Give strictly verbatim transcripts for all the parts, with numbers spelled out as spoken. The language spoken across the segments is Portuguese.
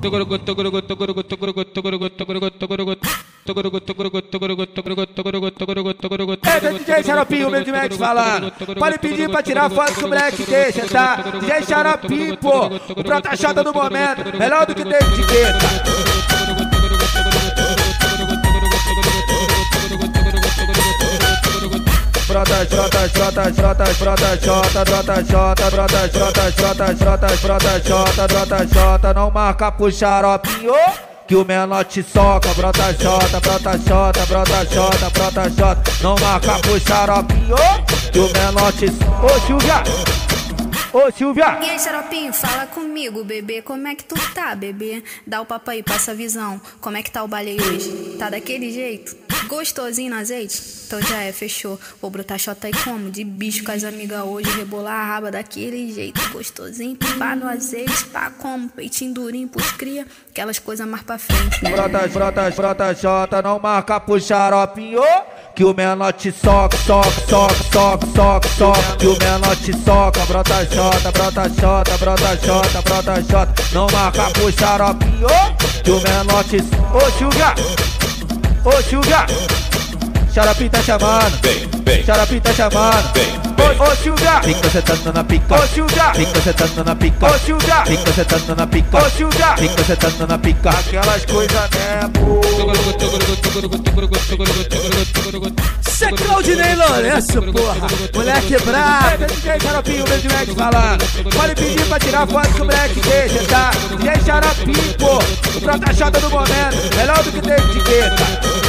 É D J Xaropinho, humildemente falando. Pode pedir pra tirar foto que o moleque deixa, tá? D J Xaropinho, pô. O prota Xota do momento, melhor do que tem etiqueta. Brota, Xota, Xota, Xota, Brota, Xota, Brota, Xota, Brota, Xota, Xota, Xota, Brota, Xota, Brota, Xota, não marca pro Xaropinho, que o menor te soca. Brota, Xota, Brota, Xota, Brota, Xota, Brota, Xota, não marca pro Xaropinho, que o menor te soca. Ô Silvia, ô Silvia. E aí, Xaropinho, fala comigo, bebê, como é que tu tá, bebê? Dá o papo aí, passa a visão, como é que tá o baile hoje? Tá daquele jeito? Gostosinho no azeite? Então já é, fechou. Vou brotar Xota aí como? De bicho com as amigas hoje, rebolar a raba daquele jeito. Gostosinho, pá no azeite, pá como? Peitinho durinho pros cria, aquelas coisas mais pra frente, né? Brota, brota, brota Xota, não marca pro Xaropinho, que o menor te soca, soca, soca, soca, soca, soca, que o menor te soca. Brota Xota, brota Xota, brota Xota, brota Xota, não marca pro Xaropinho, que o menor te soca. Ô Silvia, ô Silvia, Xaropinho tá chamando, Xaropinho tá chamando. Ô, ô Silvia, fica sentando na pica. Ô Silvia, fica sentando na pica. Ô Silvia, fica sentando na pica. Ô Silvia, fica sentando na pica. Aquelas coisas mesmo. Cê é Claudinei Lourenço, porra. Moleque brabo. É D J Xaropinho, humildemente falando. Pode pedir pra tirar foto que o moleque deixa, tá? D J Xaropinho, pô. O prota Xota do momento, melhor do que tem etiqueta.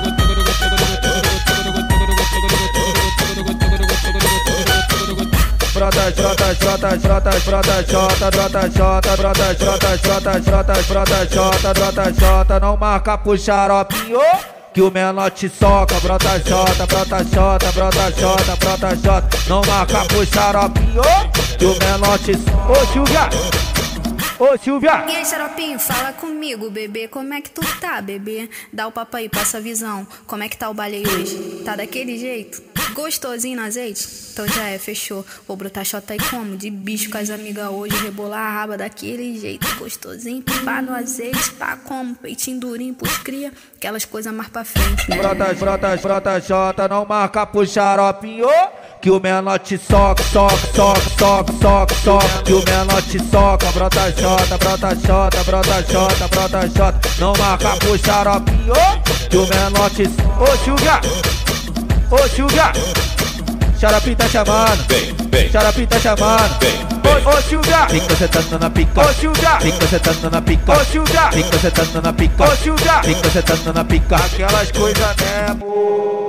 Brota, Xota, Xota, Xota, Brota Xota, Brota Xota, Brota Xota, Xota, Xota, Brota Xota, Brota Xota, não marca pro Xaropinho, que o menor te soca. Brota Xota, Brota Xota, Brota Xota, Brota Xota, não marca pro Xaropinho, que o menor te soca. Ô Silvia, ô Silvia. E aí, Xaropinho, fala comigo, bebê, como é que tu tá, bebê? Dá o papo aí, passa a visão, como é que tá o baile hoje? Tá daquele jeito? Gostosinho no azeite? Então já é, fechou. Vou brotar Xota aí como? De bicho com as amigas hoje, rebolar a raba daquele jeito. Gostosinho, pá no azeite, pá como? Peitinho durinho pros cria, aquelas coisas mais pra frente, né? Brota, brota, brota Xota, não marca pro Xaropinho, que o menor te soca, soca, soca, soca, soca, soca, que o menor te soca. Brota Xota, brota Xota, brota Xota, brota Xota, não marca pro Xaropinho, que o menor te soca. Ô Silvia, ô Silvia, Xaropinho tá chamando, Xaropinho tá chamando. Ô, ô Silvia, fica sentando na pica. Ô Silvia, fica sentando na pica. Ô Silvia, fica sentando na pica. Ô Silvia, fica sentando na pica. Aquelas coisas mesmo.